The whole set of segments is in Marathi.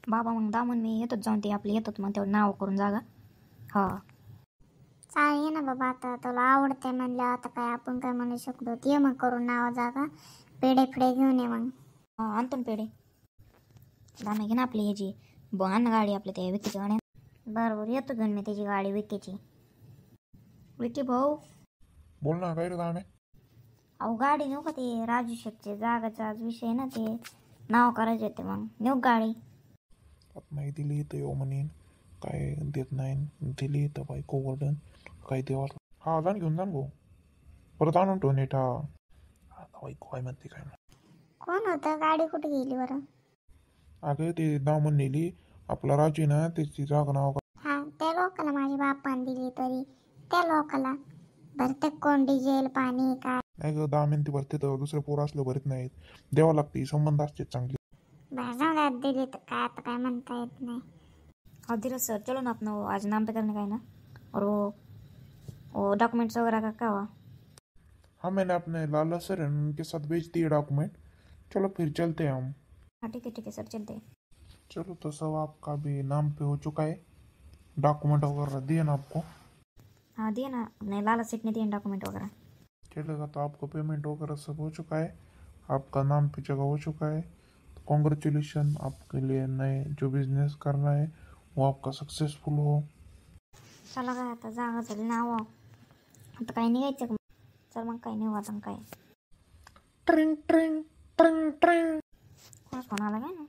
बाबा मग दामन मी येतोच जाऊन ते आपले येतात मग तेवढं नाव करून जागा. हा चालेल ये ना बाबा, आता तुला आवडते म्हणलं आता काय आपण काय म्हणू शकतो. ये मग करून नाव जागा, पेढे फिडे घेऊन ये मग. हा आणतो ना पेढे. दामे घे ना आपली ह्याची आण ना गाडी आपल्या त्या विकीची गाडी. बरोबर येतो घेऊन मी त्याची गाडी विकीची. विकी भाऊ बोल ना, काय रे दाणे? अहो गाडी नेऊ का? ते राजू शेठचे जागाचा आज विषय ना, ते नाव करायचे होते मग नेऊ गाडी. नाही दिली तर येऊ म्हणेन, काय देत नाही. दिली तर बायको वर्डन काय देवा. हा जाण घेऊन जाण भाऊ, परत आणून ठेवून येत. आता बायको काय म्हणते काय नाही. कोण होतं? गाडी कुठे गेली बरं? अगं ते दामन नेली आपला राजू ना, त्याची जागा नाव. हा त्या लोकाला माझ्या बापान दिली तरी त्या लोकाला भरते कोण डिझेल पाणी काय? नाही ग, 10 मिनिटं भरते तर दुसरे पोरं असलं भरत नाहीत. द्यावं लागते, संबंध असते चांगले. जाऊ द्या, दिली तर काय आता काय म्हणता येत नाही. हाँ धीरज सर चलो ना अपना वो आज नाम पे करने का है ना, और वो डॉक्यूमेंट्स वगैरह का क्या हुआ? हाँ मैंने अपने लाला सर हैं, उनके साथ भेज दिए डॉक्यूमेंट. चलो फिर चलते हैं हम. हाँ ठीक है सर चलते हैं. चलो तो सब आपका भी नाम पे हो चुका है, डॉक्यूमेंट वगैरह दिए ना आपको? हाँ दिए ना, अपने लाला सेठ ने दिए डॉक्यूमेंट वगैरह. चलेगा, तो आपको पेमेंट वगैरह सब हो चुका है, आपका नाम पे जगह हो चुका है. तो कॉन्ग्रेचुलेशन, आपके लिए नए जो बिजनेस करना है वो आपका सक्सेसफुल हो. चला काय आता जागा झाली नाव आता काही निघायचं का? चल मग काही नाही आता काय. ट्रिंग ट्रिंग ट्रिंग ट्रिंग. कोणाच फोन आला काय ना?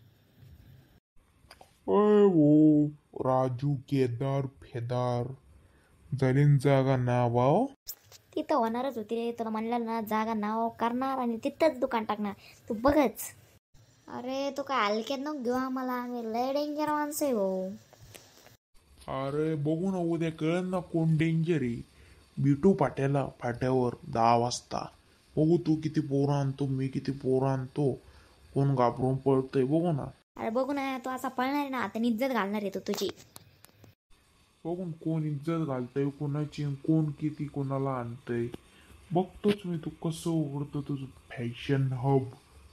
वो राजू केदार फेदार जलीन जागा नावाव. तिथं होणारच होती रे, तुला म्हणलं ना जागा नाव करणार आणि तिथंच दुकान टाकणार, तू बघच. अरे तू काय हलक्यात नको घेऊ आम्हाला, आम्ही लय डेंजर माणसं आहे भाऊ. अरे बघू ना, उद्या कळेल ना कोण डेंजर आहे. बिटू पाट्याला फाट्यावर 10 वाजता बघू. तू किती पोरं आणतो, मी किती पोरं आणतो, कोण घाबरून पळतंय बघू ना. अरे बघू ना, तू असा पळणार आहे ना आता इज्जत घालणार आहे तू तुझी. बघून कोण इज्जत घालतंय कोणाची, कोण किती कोणाला आणतंय बघतोच मी. तू कसं उघडतो तुझं फॅशन हब.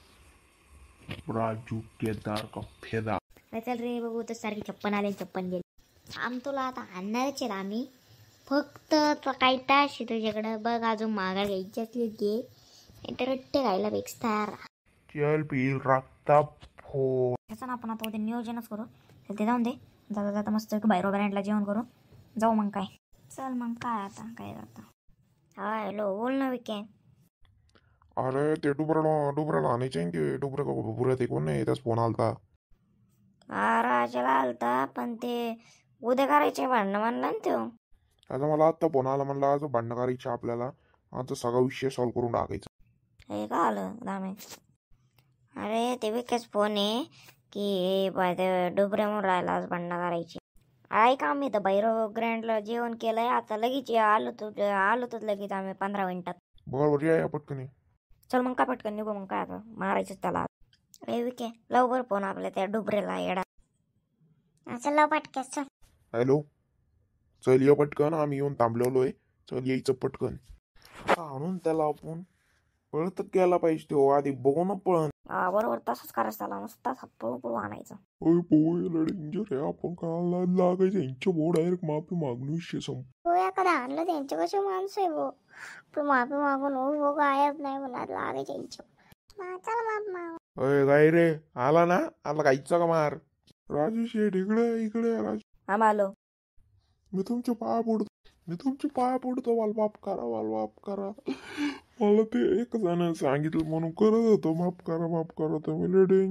राजू केदार का फेदा. चल रे बघू तर सारखी 56 आले 56 गेले. आम तुला आता आणणारच आहे आम्ही, फक्त तुला काही तास आहे तुझ्याकडं. बघ अजून मागा घ्यायची असली घे, नाही रट्टे घायला पेक्स तयार. चल पील राखता फोन. त्याचं ना आपण आता उद्या नियोजनच करू. तर ते जाऊन दे, जाता जाता मस्त बाहेर ब्रँडला जेवण करू जाऊ मग काय. चल मग काय आता काय जाता. हा हॅलो बोल ना विके. अरे ते डुबराला आणायचे ते डुबरा बुरा ते कोण नाही, त्याच फोन आलता. हा राजाला आलता, पण ते उद्या करायचे भांडणं म्हणला ना तो. आता मला आत्ता फोन आला, म्हणलं आज भांडणं करायची आपल्याला, आता सगळा विषय सॉल्व्ह करून टाकायचा. हे का आलं दामे? अरे ते विकेच फोन आहे की डुबऱ्या म्हणून राहिला आज भांडणं करायची. ऐका आम्ही तर भैरव ग्रँडला जेवण केलंय, आता लगेच आलो तर लगेच आम्ही 15 मिनिटात. बरोबर या पटकन. चल मग काय पटकन निघू मग काय आता मारायचंच त्याला. अरे विके लवकर फोन आपल्या त्या डुबरेला येडा. असं लव पटकेस चल. हॅलो, चल ये पटकन, आम्ही येऊन थांबलेलोय. चल यायचं पटकन. आणून त्याला आपण पळत गेला पाहिजे तो आधी, बघू ना पळण. हा बरोबर तसंच करायचं त्याला, मस्त पळू आणायचं. ओय पोय डेंजर आहे, आपण काय लागायचं यांच्या भाऊ डायरेक्ट माफी मागणी विषय संप. हो एखादा आणलं त्यांच्या कसे माणसं आहे भाऊ, पण माफी मागून हो गायब नाही होणार लागे त्यांच्या. चला बाप अय काय रे, आला ना, आला काहीचा का मार. राजू शेठ इकडे इकडे. राजू हा आलो. मी तुमचे पाया पडतो वाल माफ करा. मला ते एक जण सांगितलं म्हणून करत होतो, माफ करा तुम्ही लेडे.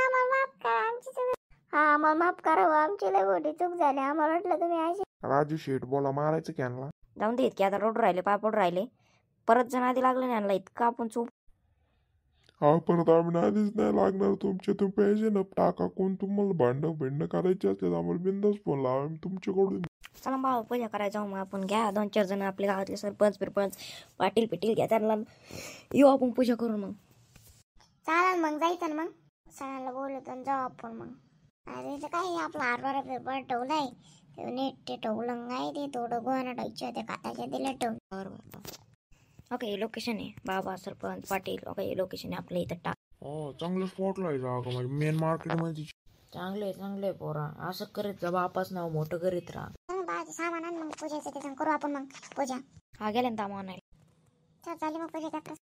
हा मग माफ करा, आमची लय मोठी चूक झाली, आम्हाला वाटलं तुम्ही असे. राजू शेठ बोला मारायचं कॅनला. जाऊन दे, इतके आता रोड राहिले पापड राहिले, परत जण आधी लागले नाही आणला इतका आपण चूप. हा परत आम्ही आधीच नाही लागणार तुमचे, तुम्ही पाहिजे ना टाका. कोण तुम्हाला भांडण करायचे असले आम्हाला बिंदास फोन लावा, तुमच्याकडून. चला बाबा पूजा करायला जाऊ मग आपण. घ्या 2-4 जण आपल्या गावातले सरपंच पाटील घ्या, त्यांना येऊ आपण पूजा करून मग. चालेल मग जायचं ना, मग सणाला बोलत जाऊ आपण मग. अरे ते काय आपला हरभरा पेपर ठेवलाय, ते नीट ते ठेवलं काय ते थोडं गोवाना टाईच्या त्या काताच्या दिल्या ठेवून. बरोबर ओके. लोकेशन आहे बाबा सरपंच पाटील. ओके लोकेशन आहे आपल्या इथं टाक. हो चांगलं स्पॉटला आहे जागा, म्हणजे मेन मार्केट मध्ये. चांगले पोरा असं करीत जा बापाच नाव मोठं करीत राहा. मग बाळाचं सामान आण मग पूजेचं ते करू आपण मग पूजा. हा गेले ना तामा आणायला. चल झाली मग पूजा